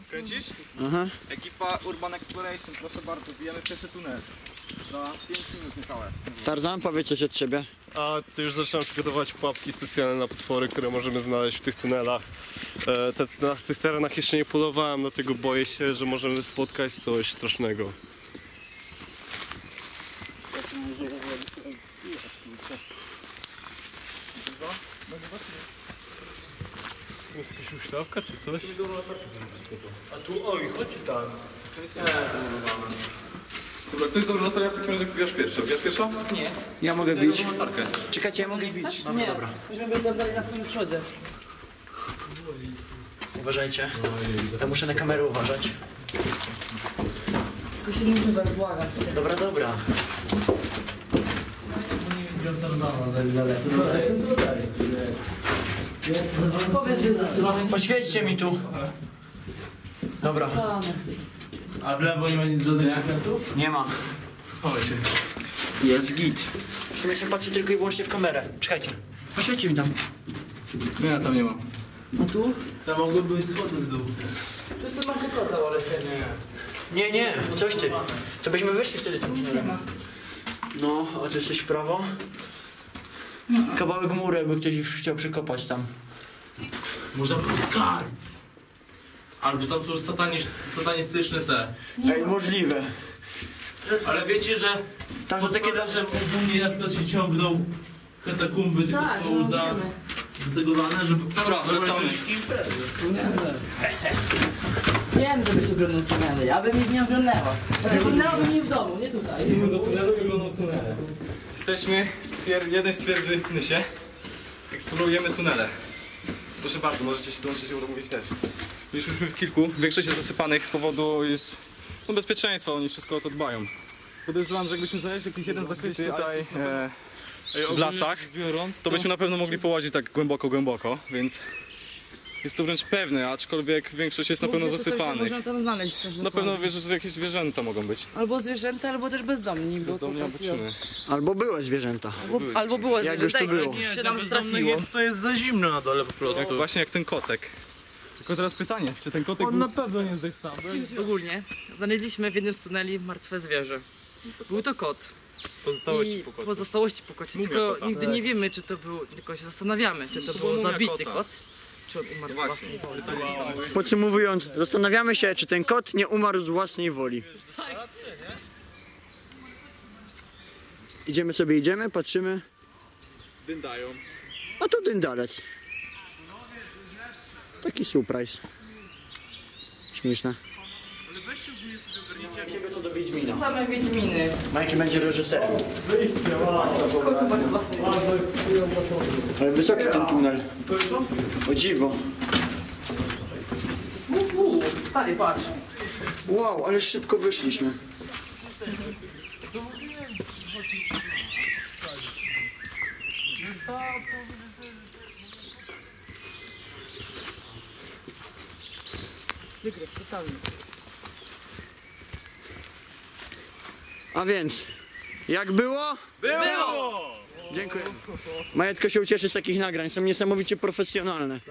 Kręcisz? Aha. Ekipa Urban Exploration, proszę bardzo, bijemy pierwszy tunel. Za 5 minut niecałe. Tarzan, powiedz coś od siebie. A ty już zaczynam przygotować pułapki specjalne na potwory, które możemy znaleźć w tych tunelach. Na tych terenach jeszcze nie polowałem, dlatego boję się, że możemy spotkać coś strasznego. Jest jakaś huśtawka czy coś? A tu, oj, chodź tam. To jest dobra, ktoś z organizatora w takim razie bierasz pierwszy. Bierasz pierwsza? Nie. Ja mogę bić. Latarkę. Czekajcie, ja mogę bić. Nie, dobra. Musimy być dalej na samym przodzie. Uważajcie. Ja muszę na kamerę uważać. Tylko się nie używaj, błagam. Dobra, dobra. Powiedz, że jest zasypany. Poświećcie mi tu. Dobra. A w lewo nie ma nic żadnych zakrętów? Nie ma. Schowaj się. Jest git. W sumie się patrzy tylko i wyłącznie w kamerę. Czekajcie. Poświećcie mi tam. Nie, tam nie ma. A tu? Tam mogłyby być schody w dół. Tu jest ten masz kozał, ale się nie. Nie, coś ty. To byśmy wyszli wtedy tym Nic nie tunelem. ma. No, a tu jesteś w prawo. Kawałek mury, jakby ktoś już chciał przykopać tam. Może był skarb. Albo tam są już satanistyczne te. Ej, możliwe. Ale wiecie, że Tam są takie... że ogólnie na przykład się ciągną katakumby, tylko Tak, są no wiemy. zategowane, żeby... Dobra, wracamy. Wiem, żebyś oglądał tunele. Ja bym ich nie oglądała. Oglądałabym mnie w domu, nie tutaj. do tunelu i oglądam tunele. Jesteśmy jeden z twierdzy Nysie. Eksplorujemy tunele. Proszę bardzo, możecie się dołączyć i mówić też. Byliśmy w kilku, większość jest zasypanych z powodu już bezpieczeństwa, oni wszystko o to dbają. Podejrzewam, że jakbyśmy znaleźli jakiś jeden zakryty tutaj w lasach, to byśmy na pewno mogli połazić tak głęboko, więc jest to wręcz pewne, aczkolwiek większość jest na pewno zasypanych. Można tam znaleźć coś. Na pewno wierzę, że jakieś zwierzęta mogą być. Albo zwierzęta, albo też bezdomni. Bo Bezdomni albo czyny. Albo były zwierzęta. Albo było Jak już to było. się nam strafiło. To jest za zimno na dole po prostu. Właśnie jak ten kotek. Tylko teraz pytanie, czy ten kotek On na pewno nie zdech sam. Ogólnie znaleźliśmy w jednym z tuneli martwe zwierzę. Był to kot. pozostałości I po kocie? pozostałości po kocie. Mumia Tylko kota. nigdy nie wiemy, czy to był, tylko się zastanawiamy, czy to był była mumia zabity kota. kot, czy on umarł z własnej woli. Podsumowując, zastanawiamy się, czy ten kot nie umarł z własnej woli. Idziemy, patrzymy. Dyndają. A tu dyndalec. Taki surprise. Śmieszne. Co do Wiedźmina. Same Wiedźminy. Majki będzie reżyserem. Kot umarł z własnej woli. Ale wysoki ten tunel. O dziwo. Stary, patrz. Wow, ale szybko wyszliśmy. Wygryw, totalny. A więc, jak było? Było! Dziękuję. Majetko się ucieszy z takich nagrań, są niesamowicie profesjonalne.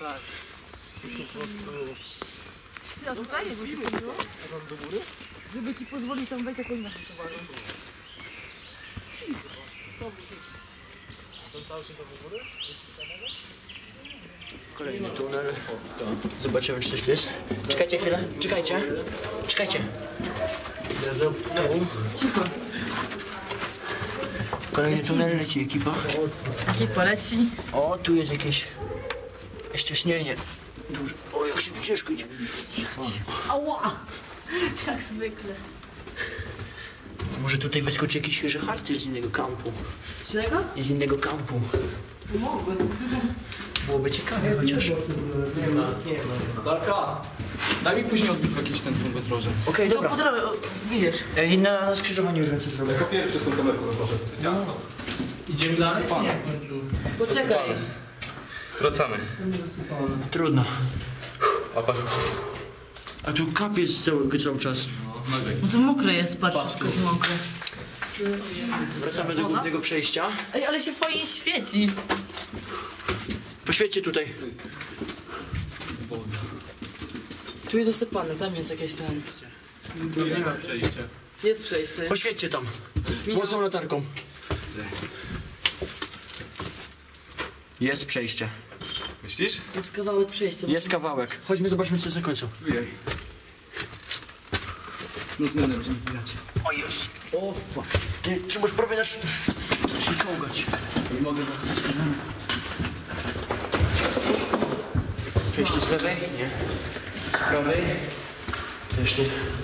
Ja tutaj, bo ci pozwolą? Żeby ci pozwolić tam wejść jakąś naszą towarą. Kolejny tunel. Zobaczymy, czy coś jest. Czekajcie chwilę, czekajcie. Cicho. Kolejny tunel, leci ekipa. Jaki poleci? O, tu jest jakieś ścieśnienie. Duże. O, jak się tu ciężko idzie. Ała! Jak zwykle. Może tutaj wyskoczy jakiś świeży harcer z innego kampu. Z czego? Z innego kampu. Mogły. Byłoby ciekawe chociaż. Starka! Daj mi później odbić jakiś ten punkt bezdrożny. Okej, To dobra. po drodze, widzisz. Ej, na skrzyżowaniu już wiem, co zrobię. Jako pierwszy są kamerką poszedł. Idziemy dalej? Nie. Poczekaj. Wracamy. Trudno. A patrz. A tu kapiec cały czas. No to mokre jest, patrz, wszystko jest mokre. Wracamy do głównego przejścia. Ej, ale się fajnie świeci. Poświećcie tutaj. Tu jest zasypane, tam jest jakieś ten... Nie ma przejścia. Jest przejście. Poświećcie tam. Włosą latarką. Jest przejście. Myślisz? Jest kawałek przejścia. Jest kawałek. Chodźmy, zobaczmy, co jest na końcu. Ujej. No zmianę będziemy widać. O jest. O fuck. Ty trzeba prawie nasz... się czołgać. Nie mogę zacząć. Przejście z lewej? Nie. Z prawej? Też nie.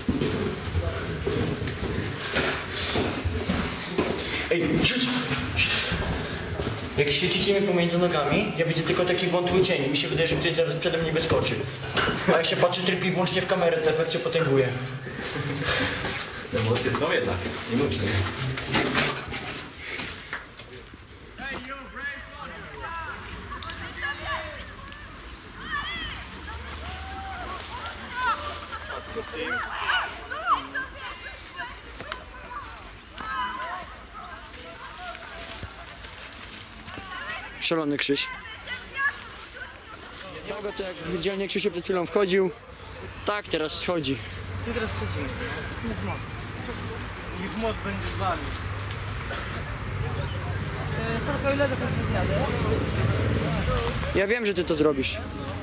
Ej, ciut! Jak świecicie mi pomiędzy nogami, ja widzę tylko taki wątły cień. Mi się wydaje, że ktoś zaraz przede mnie wyskoczy. A jak się patrzy tylko i wyłącznie w kamerę, to efekt się potęguje. Emocje są jednak, nie muszę. Szalony Krzyś. Tego to jak widziałem, jak Krzysiu przed chwilą wchodził, tak teraz schodzi. I zaraz schodzimy. Niech moc. Ich moc będzie z nami. Tylko ile do końca zjadę? Ja wiem, że ty to zrobisz.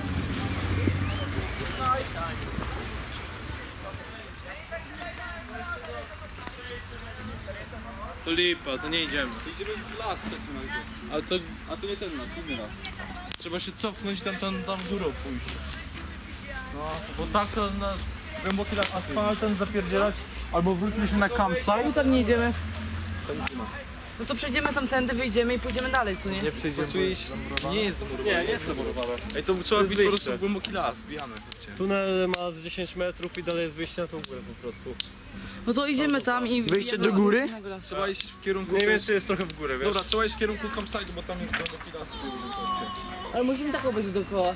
To lipa, to nie idziemy. To idziemy w las w takim razie. A to nie ten las, inny las. Trzeba się cofnąć tam w górę pójść. No, bo tak to na głęboki las asfaltem zapierdzielać, albo wróciliśmy na campsite. Tu tam nie idziemy. No to przejdziemy tamtędy, wyjdziemy i pójdziemy dalej, co nie? Nie przejdziemy. Nie jest zamurowane. Nie, jest zamurowane. Ej, to trzeba jest bić po prostu wyjście. w głęboki las, wbijamy. Chodźcie. Tunel ma z 10 metrów i dalej jest wyjście na tą górę po prostu. No to idziemy tam i... Wyjście do góry? Trzeba iść w kierunku... Mniej więcej jest trochę w górę, wiesz? Dobra, trzeba iść w kierunku campsite'u, bo tam jest głęboki las. Ale musimy tak obejść dookoła.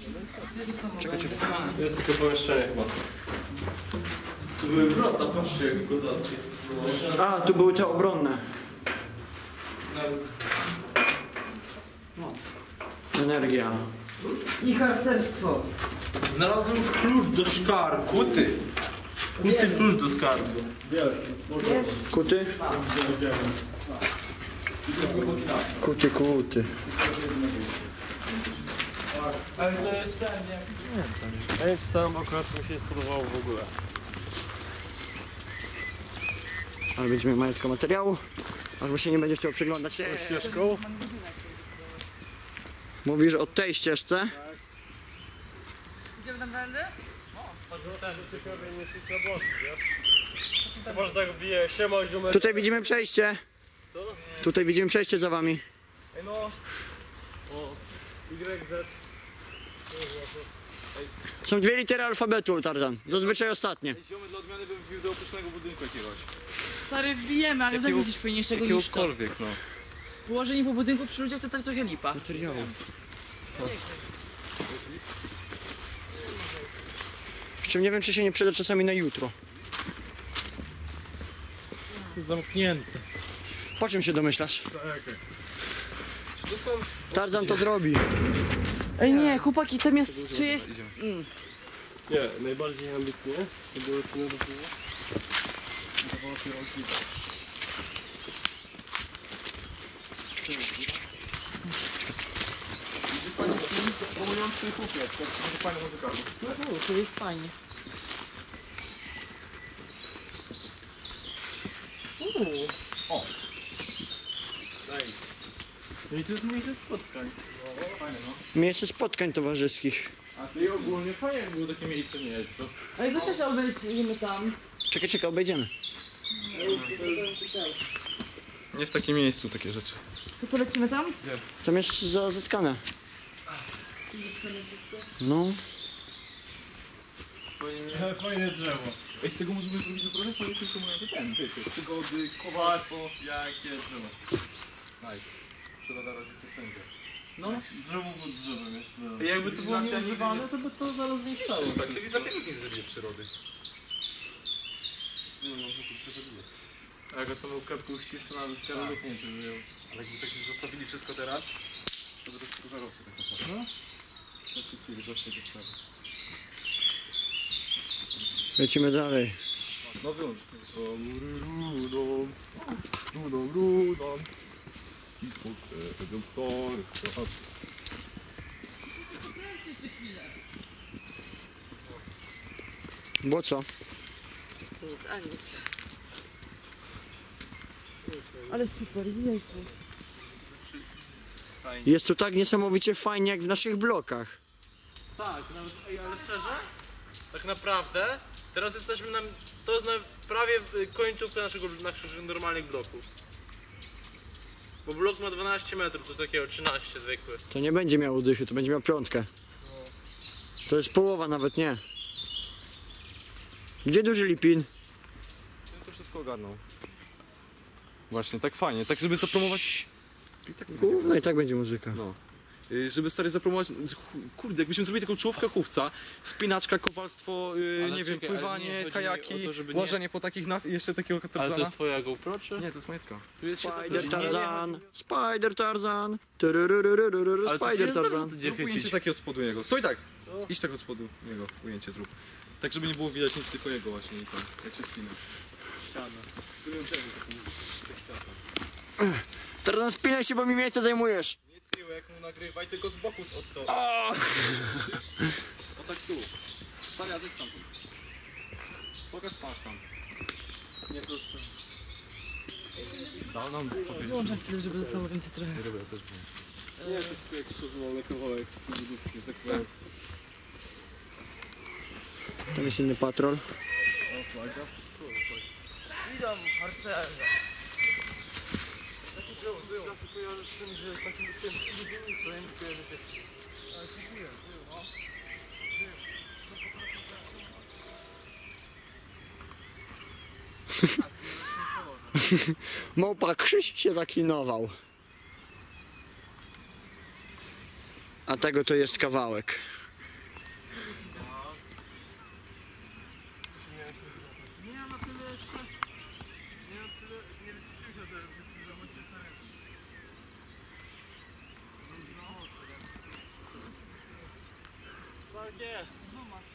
Jest tylko pomieszczenie chyba. Tu były wrota, patrzcie jak kozackie. A, tu były te obronne. Moc. Energia. I harcerstwo. Znalazłem klucz do skarbu. Kuty. Kuty klucz do skarbu. Kuty? Kuty, kuty. Ale to jest ten, jak... Ja nie czytałem, akurat mi się nie spodobało w ogóle. Ale będziemy mieli majutko materiału, aż mu się nie będzie chciał przyglądać. Ścieżką? Mówisz o tej ścieżce? Idziemy tam tędy? Ciekawe, nie tylko boki, wiesz? To może tak wbije, siema ziomek. Tutaj widzimy przejście. Co? Tutaj widzimy przejście za wami. Ej no. O, YZ. Są dwie litery alfabetu, Tarzan. Zazwyczaj ostatnie. Ziomy dla odmiany bym wbił do opuszczonego budynku jakiegoś. Stary, wbijemy, ale Jakiego- tak coś fajniejszego niż to. Jakiegokolwiek, no. Położenie po budynku przy ludziach to tak trochę lipa. Materiału. Przy czym nie wiem, czy się nie przyda czasami na jutro. Zamknięte. Po czym się domyślasz? Czy to są... Tarzan to zrobi. Ej nie, chłopaki, tam jest czyjeś... Nie, najbardziej ambitnie to było tunel do góry. To było kierunki. Pomujący chłopiec, to będzie fajny muzykalny. No to jest fajnie. No i to jest miejsce spotkań. Miejsce spotkań towarzyskich. A ty ogólnie fajnie jak było takie miejsce mieć, to... Ej, wy też obejdziemy tam. Czekaj, czekaj, obejdziemy. Nie w takim miejscu takie rzeczy. To co, lecimy tam? Tam jest zatkane. No. Fajne drzewo. Ej, z tego możemy zrobić naprawdę fajnie tylko mówię, że ten, wiecie, przygody, kowarstwo, jakie drzewo. Nice. Trzeba na razie to wszędzie. No, drzewo pod drzewem jest. No. Jakby to było nieużywane, to by to zaraz zniszczało. tak, cywilizacja nikt nie zabije przyrody. A jak to nówkę puścisz, to nawet kierownik nie przeżyją. Ale jakby tak już zostawili wszystko teraz, to by to wszystko zarosło tak naprawdę. No? To wszystkie zawsze te sprawy. Lecimy dalej. No wyłącz. Rudą. I potem torcha. Bo co? Nic, a nic. Ale super, jejku. Jest tu tak niesamowicie fajnie jak w naszych blokach. Tak, nawet, ale szczerze, tak naprawdę, teraz jesteśmy na, to jest na prawie końcówka naszego normalnych bloków. Bo blok ma 12 metrów, coś takiego, 13 zwykły. To nie będzie miał dychy, to będzie miał piątkę. To jest połowa nawet, nie. Gdzie duży Lipin? To wszystko ogarnął. Właśnie, tak fajnie, tak żeby zapromować... I tak Gówno i tak będzie muzyka. No. Żeby stary zapromować, kurde, jakbyśmy zrobili taką czołówkę chówca, spinaczka, kowalstwo, Ale nie wiem, czekaj, ale nie pływanie, chodzi kajaki, mi o to, żeby nie- łażenie po takich nas i jeszcze takiego Ale Tarzana. to jest twoja GoPro, czy? Nie, to jest majetka. Tu jest Spider Tarzan, Spider Tarzan, turururururu, Spider Tarzan. Zrób ujęcie takie od spodu jego. Stoj tak! Idź tak od spodu jego ujęcie zrób. Tak, żeby nie było widać nic, tylko jego właśnie i tam, jak się spina. Tarzan, spinaj się, bo mi miejsce zajmujesz. Nie tyłek mu nagrywaj, tylko z boku od to. O tak tu. Stania, zejdź tam. Pokaż twarz tam. Nie proszę. Dał nam powiedzieć. Wyłączam chwilę, żeby zostało więcej trochę. Dobra, ja też wiem. Nie, to jest tu jakiś rozwalony kawałek. Tam jest inny patrol. Witam, harcerze. Małpa Krzyś się zaklinował. A tego to jest kawałek. Tak jest.